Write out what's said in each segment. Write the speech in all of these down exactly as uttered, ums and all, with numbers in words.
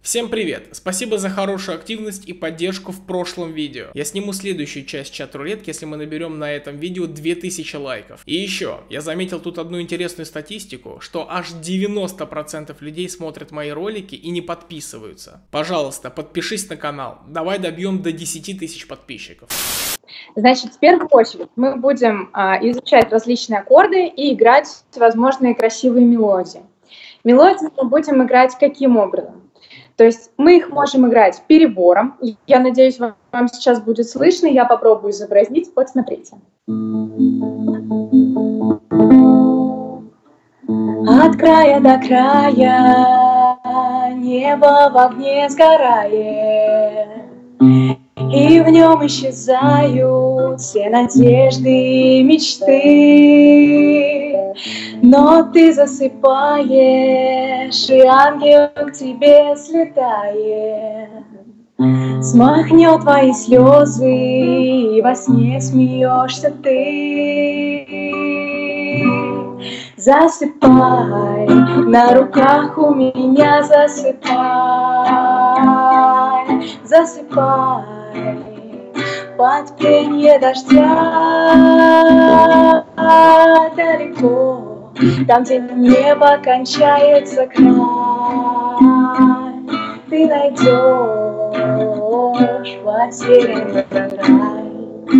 Всем привет! Спасибо за хорошую активность и поддержку в прошлом видео. Я сниму следующую часть чат-рулетки, если мы наберем на этом видео две тысячи лайков. И еще, я заметил тут одну интересную статистику, что аж девяносто процентов людей смотрят мои ролики и не подписываются. Пожалуйста, подпишись на канал. Давай добьем до десяти тысяч подписчиков. Значит, в первую очередь мы будем а, изучать различные аккорды и играть возможные красивые мелодии. Мелодии мы будем играть каким образом? То есть мы их можем играть перебором. Я надеюсь, вам, вам сейчас будет слышно. Я попробую изобразить. Вот смотрите. От края до края небо в огне сгорает, и в нем исчезают все надежды и мечты. Но ты засыпаешь, и ангел к тебе слетает, смахнет твои слезы, и во сне смеешься ты. Засыпай, на руках у меня засыпай, засыпай, под пенье дождя далеко, там, где небо кончается край, ты найдешь потерянный рай.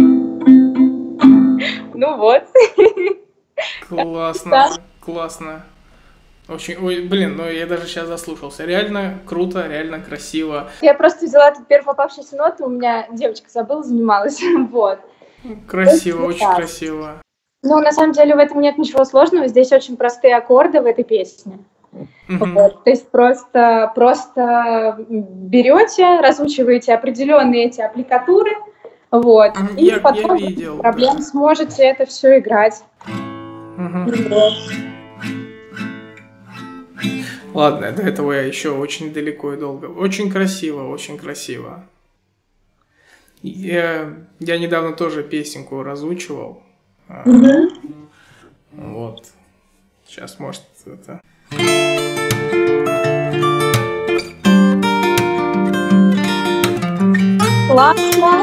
Ну вот. Классно, классно. Очень, ой, блин, ну я даже сейчас заслушался. Реально круто, реально красиво. Я просто взяла тут первую попавшуюся ноту, у меня девочка забыла, занималась, вот. Красиво, очень так. красиво. Ну, на самом деле в этом нет ничего сложного, здесь очень простые аккорды в этой песне. Mm-hmm. Вот. То есть просто, просто берете, разучиваете определенные эти аппликатуры, вот, mm-hmm. и я, потом я видел, проблем да. сможете это все играть. Mm-hmm. Вот. Ладно, до этого я еще очень далеко и долго. Очень красиво, очень красиво. Я, я недавно тоже песенку разучивал. Mm-hmm. Вот. Сейчас, может, это... Ладно.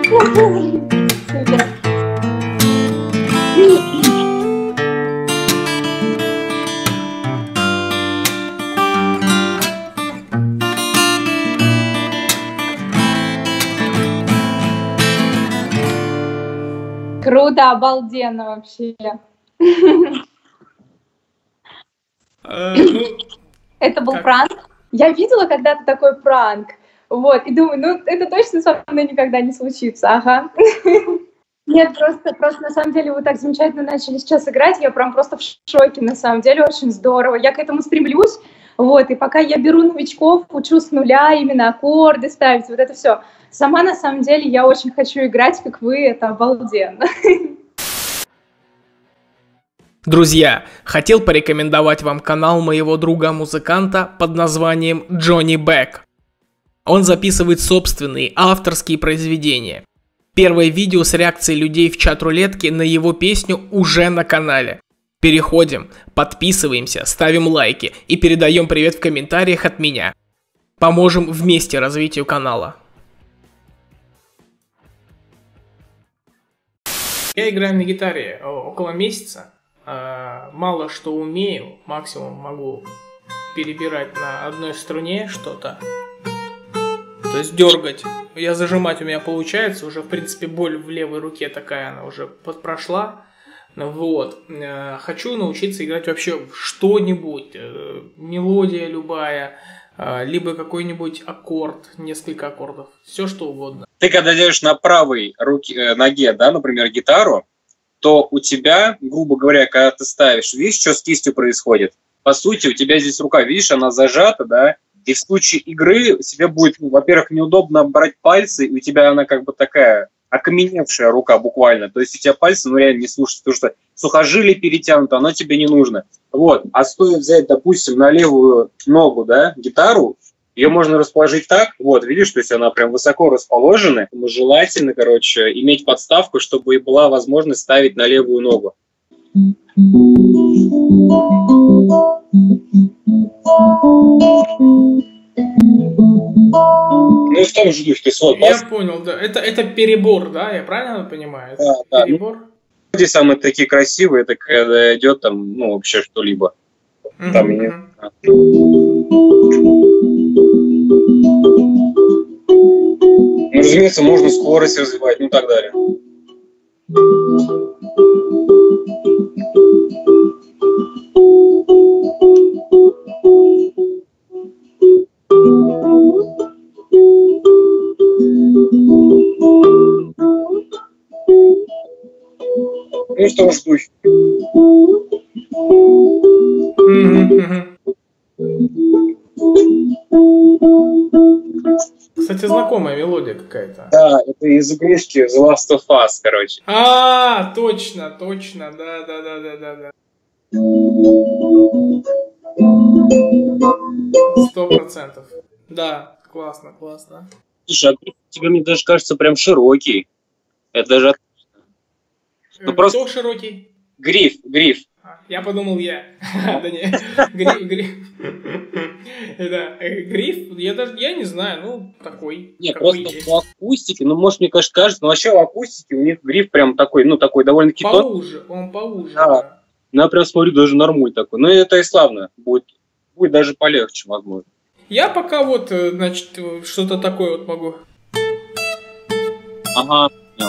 Круто, обалденно вообще. Это был пранк. Я видела когда-то такой пранк. Вот, и думаю, ну это точно со мной никогда не случится, ага. Нет, просто, просто на самом деле вы так замечательно начали сейчас играть, я прям просто в шоке, на самом деле, очень здорово. Я к этому стремлюсь, вот, и пока я беру новичков, учу с нуля именно аккорды ставить, вот это все. Сама, на самом деле, я очень хочу играть, как вы, это обалденно. Друзья, хотел порекомендовать вам канал моего друга-музыканта под названием Джонни Бэк. Он записывает собственные авторские произведения. Первое видео с реакцией людей в чат-рулетке на его песню уже на канале. Переходим, подписываемся, ставим лайки и передаем привет в комментариях от меня. Поможем вместе развитию канала. Я играю на гитаре около месяца. Мало что умею, максимум могу перебирать на одной струне что-то. То есть дергать. Я зажимать у меня получается. Уже, в принципе, боль в левой руке такая, она уже прошла. Вот. Хочу научиться играть вообще что-нибудь. Мелодия любая. Либо какой-нибудь аккорд, несколько аккордов. Все что угодно. Ты когда держишь на правой руке, ноге, да, например, гитару, то у тебя, грубо говоря, когда ты ставишь, видишь, что с кистью происходит? По сути, у тебя здесь рука, видишь, она зажата, да, и в случае игры тебе будет, ну, во-первых, неудобно брать пальцы, и у тебя она как бы такая окаменевшая рука буквально. То есть у тебя пальцы, ну, реально не слушаются, потому что сухожилие перетянуто, оно тебе не нужно. Вот. А стоит взять, допустим, на левую ногу, да, гитару, ее можно расположить так, вот, видишь, то есть она прям высоко расположена. Желательно, короче, иметь подставку, чтобы и была возможность ставить на левую ногу. Ну, в том же духе, ты свой бас. Я понял, да. Это, это перебор, да? Я правильно понимаю? Да, да. Перебор? Люди самые такие красивые, это когда идет там, ну, вообще что-либо. Мгм, Там не- мгм. Ну, разумеется, можно скорость развивать, ну и так далее. Ну, что ж, духе. Мгм, мгм. Кстати, знакомая мелодия какая-то. Да, это из игрушки The Last of Us, короче. А, точно, точно, да, да, да, да, да, да. Сто процентов. Да, классно, классно. Слушай, а гриф у тебя, мне даже кажется, прям широкий. Это даже от- Ну, Э, просто- Кто широкий? гриф, гриф. А, Я подумал я. Да не, гриф, гриф. Да, э, гриф, я даже, я не знаю, ну, такой, Не, какой просто есть. по акустике, ну, может, мне кажется, кажется, но вообще в акустике у них гриф прям такой, ну, такой довольно-таки тонкий. Поуже, он поуже, Да. да. Ну, я прям смотрю, даже нормуль такой. Ну, это и славно. Будет, будет даже полегче, возможно. Я пока вот, э, значит, э, что-то такое вот могу. Ага.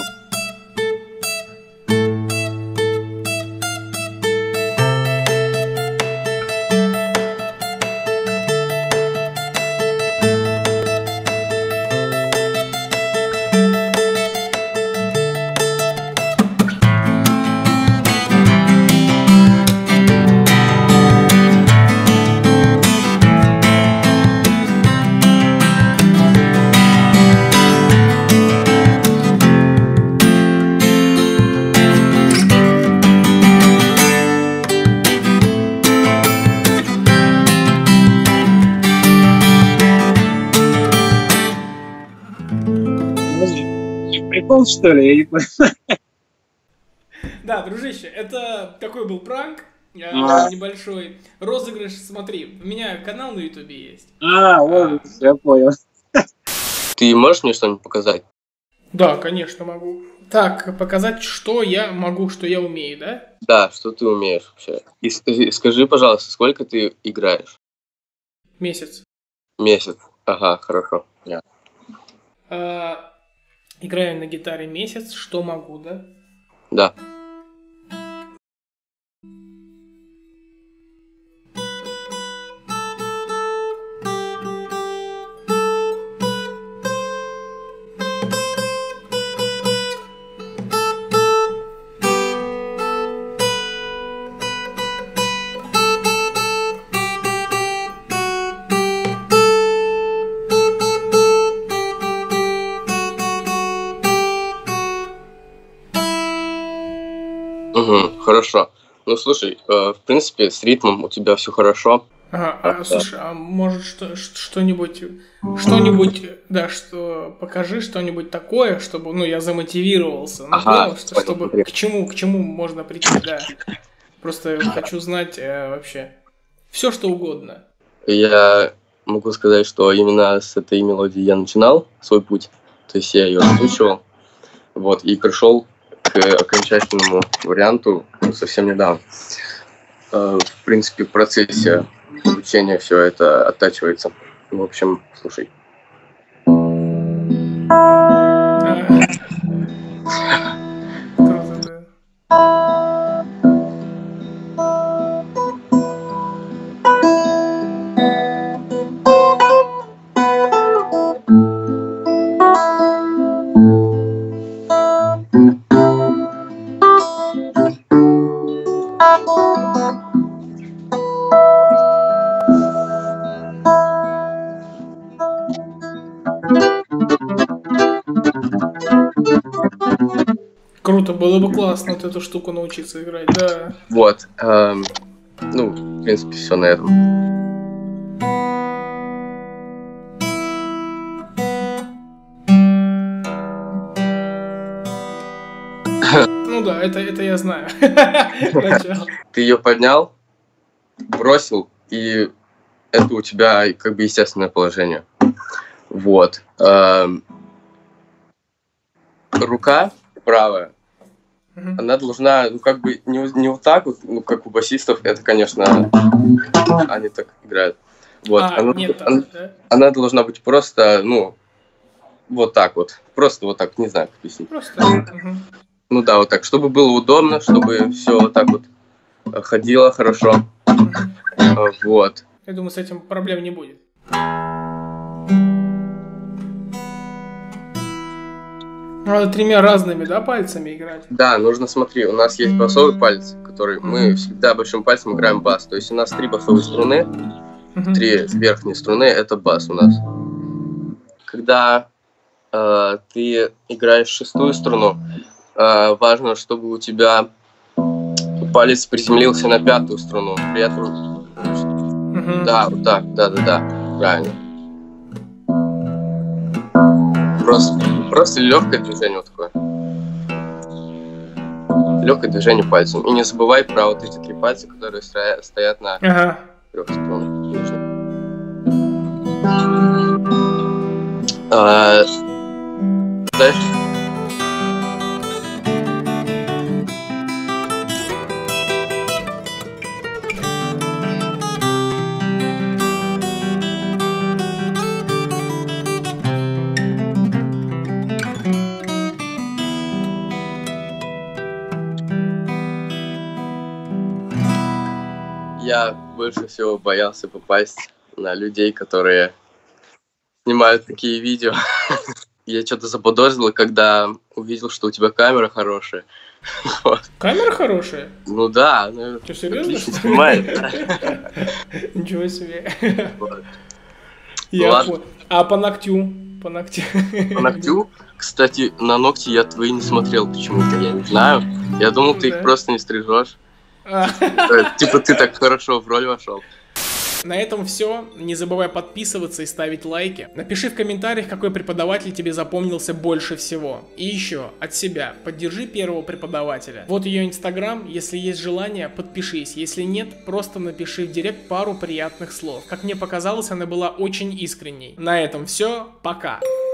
Прикол, что ли? Я не понимаю. Да, дружище, это такой был пранк, э, А. небольшой розыгрыш. Смотри, у меня канал на ютубе есть. А, вот, я понял. Ты можешь мне что-нибудь показать? Да, конечно, могу. Так, показать, что я могу, что я умею, да? Да, что ты умеешь вообще? И скажи, скажи, пожалуйста, сколько ты играешь? Месяц. Месяц. Ага, хорошо. Я. А, играю на гитаре месяц, что могу, да? Да. Угу, хорошо. Ну, слушай, э, в принципе, с ритмом у тебя все хорошо. Ага, а, слушай, а может что, ш- что-нибудь, что-нибудь, да, что покажи что-нибудь такое, чтобы, ну, я замотивировался, ну, Ага, понял, что, понял, чтобы смотри. к чему, к чему можно прийти, да. Просто хочу знать э, вообще все, что угодно. Я могу сказать, что именно с этой мелодии я начинал свой путь. То есть я ее разучивал. Вот, и пришел к окончательному варианту совсем недавно. Э, В принципе, в процессе обучения все это оттачивается. В общем, слушай. А, круто, да. Круто, было бы классно вот эту штуку научиться играть, да. Вот. эм, ну, в принципе, все на этом. Ну да, это, это я знаю. Начало. Ты ее поднял, бросил и это у тебя как бы естественное положение. Вот. Эм, рука правая, mm-hmm. она должна, ну, как бы не, не вот так вот, ну, как у басистов, это, конечно, они так играют. Вот. А, она, нет, она, да? она должна быть просто, ну, вот так вот. Просто вот так, не знаю, как объяснить. Просто. Mm-hmm. Ну да, вот так, чтобы было удобно, чтобы все вот так вот ходило хорошо. Mm-hmm. Вот. Я думаю, с этим проблем не будет. Надо тремя разными, да, пальцами играть? Да, нужно, смотри, у нас есть басовый палец, который mm-hmm. мы всегда большим пальцем играем бас. То есть у нас три басовые струны, mm-hmm. три верхние струны, это бас у нас. Когда э, ты играешь шестую струну, э, важно, чтобы у тебя палец приземлился на пятую струну. При этом... Mm-hmm. Да, вот так, да-да-да, правильно. Просто, просто легкое движение вот такое. Легкое движение пальцем. И не забывай про вот эти три пальца, которые стоят на ага. трех струнах. А, дальше. Я больше всего боялся попасть на людей, которые снимают такие видео. Я что-то заподозрил, когда увидел, что у тебя камера хорошая. Вот. Камера хорошая? Ну да. Ну, ты серьезно? Отлично снимает. Ничего себе. Я понял. А по ногтю? По ногтю? По ногтю? Кстати, на ногти я твои не смотрел почему-то, я не знаю. Я думал, ты их просто не стрижешь. Типа ты так хорошо в роль вошел. На этом все. Не забывай подписываться и ставить лайки. Напиши в комментариях, какой преподаватель тебе запомнился больше всего. И еще от себя. Поддержи первого преподавателя. Вот ее инстаграм. Если есть желание, подпишись. Если нет, просто напиши в директ пару приятных слов. Как мне показалось, она была очень искренней. На этом все. Пока.